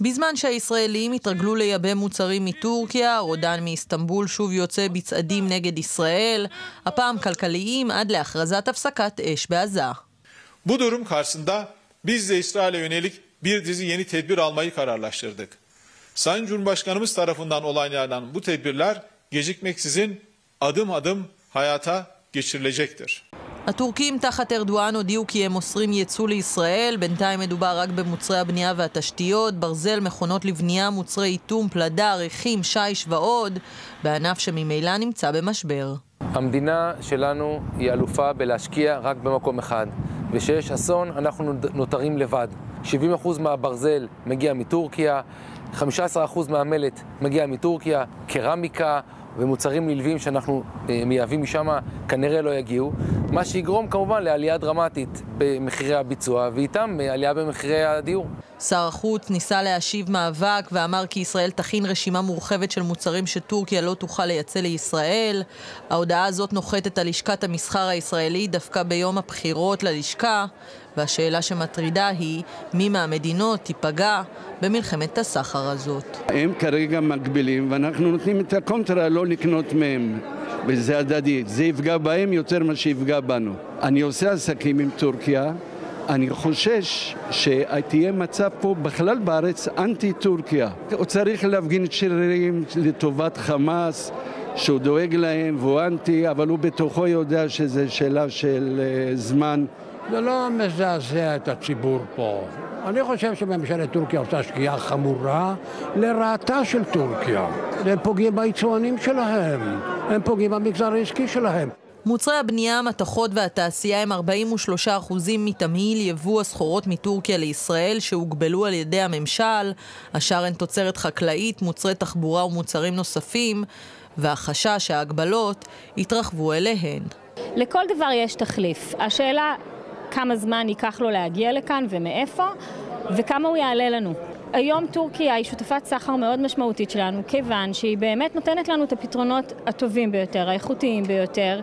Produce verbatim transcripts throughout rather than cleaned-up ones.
בזמן שהישראלים התרגלו לייבא מוצרים מטורקיה, רודן מאיסטנבול שוב יוצא בצעדים neged ישראל, הפעם כלכליים עד להכרזת הפסקת אש בעזה. Bu durum karşısında biz de İsrail'e yönelik bir dizi yeni tedbir almayı kararlaştırdık. Sayın Cumhurbaşkanımız tarafından onaylanan bu tedbirler gecikmeksizin adım adım hayata geçirilecektir. הטורקים תחת ארדואן הודיעו כי הם מוסרים ייצוא לישראל, בינתיים מדובר רק במוצרי הבנייה והתשתיות, ברזל, מכונות לבנייה, מוצרי איתום, פלדה, ריחים, שיש ועוד, בענף שממילא נמצא במשבר. המדינה שלנו היא אלופה בלהשקיע רק במקום אחד, ושיש אסון אנחנו נותרים לבד. שבעים אחוז מהברזל מגיע מטורקיה, חמישה עשר אחוז מהמלט מגיע מטורקיה, קרמיקה, ומוצרים נלווים שאנחנו מייבאים משם כנראה לא יגיעו, מה שיגרום כמובן לעלייה דרמטית במחירי הביצוע ואיתם עלייה במחירי הדיור. שר החוץ ניסה להשיב מאבק ואמר כי ישראל תכין רשימה מורחבת של מוצרים שטורקיה לא תוכל לייצא לישראל. ההודעה הזאת נוחתת על לשכת המסחר הישראלי דווקא ביום הבחירות ללשכה, והשאלה שמטרידה היא מי מהמדינות תיפגע במלחמת הסחר הזאת. הם כרגע מגבילים ואנחנו נותנים את הקונטרה לא לקנות מהם, וזה הדדי. זה יפגע בהם יותר מה שיפגע בנו. אני עושה עסקים עם טורקיה, אני חושש שתהיה מצב פה בכלל בארץ אנטי טורקיה. הוא צריך להפגין שרירים לטובת חמאס, שהוא דואג להם והוא אנטי, אבל הוא בתוכו יודע שזה שאלה של זמן. זה לא מזעזע את הציבור פה. אני חושב שממשלת טורקיה עושה שגיאה חמורה לרעתה של טורקיה. הם פוגעים ביצואנים שלהם, הם פוגעים במגזר העסקי שלהם. מוצרי הבנייה, המתכות והתעשייה הם ארבעים ושלושה אחוזים מתמהיל יבוא הסחורות מטורקיה לישראל שהוגבלו על ידי הממשל. השאר הן תוצרת חקלאית, מוצרי תחבורה ומוצרים נוספים, והחשש שההגבלות יתרחבו אליהן. לכל דבר יש תחליף. השאלה כמה זמן ייקח לו להגיע לכאן ומאיפה, וכמה הוא יעלה לנו. היום טורקיה היא שותפת סחר מאוד משמעותית שלנו, כיוון שהיא באמת נותנת לנו את הפתרונות הטובים ביותר, האיכותיים ביותר,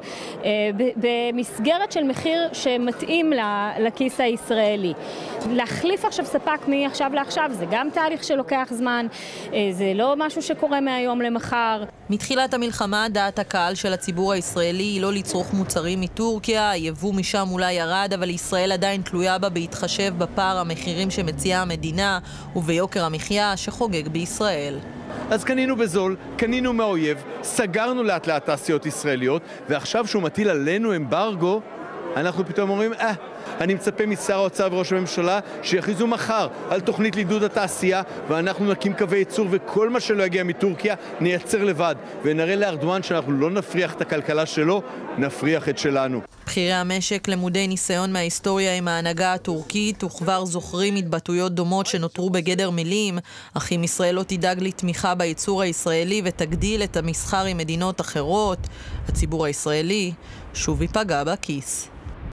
במסגרת של מחיר שמתאים לכיס הישראלי. להחליף עכשיו ספק מעכשיו לעכשיו, זה גם תהליך שלוקח זמן, זה לא משהו שקורה מהיום למחר. מתחילת המלחמה, דעת הקהל של הציבור הישראלי היא לא לצרוך מוצרים מטורקיה, היבוא משם אולי ירד, אבל ישראל עדיין תלויה בה בהתחשב בפער המחירים שמציעה המדינה וביוקר המחיה שחוגג בישראל. אז קנינו בזול, קנינו מהאויב, סגרנו לאט לאט תעשיות ישראליות, ועכשיו שהוא מטיל עלינו אמברגו, אנחנו פתאום אומרים, אה, אני מצפה משר האוצר וראש הממשלה שיכריזו מחר על תוכנית לעידוד התעשייה, ואנחנו נקים קווי ייצור וכל מה שלא יגיע מטורקיה נייצר לבד, ונראה לארדואן שאנחנו לא נפריח את הכלכלה שלו, נפריח את שלנו. בחירי המשק למודי ניסיון מההיסטוריה עם ההנהגה הטורקית וכבר זוכרים התבטאויות דומות שנותרו בגדר מילים, אך אם ישראל לא תדאג לתמיכה בייצור הישראלי ותגדיל את המסחר עם מדינות אחרות, הציבור הישראלי שוב ייפגע בכיס.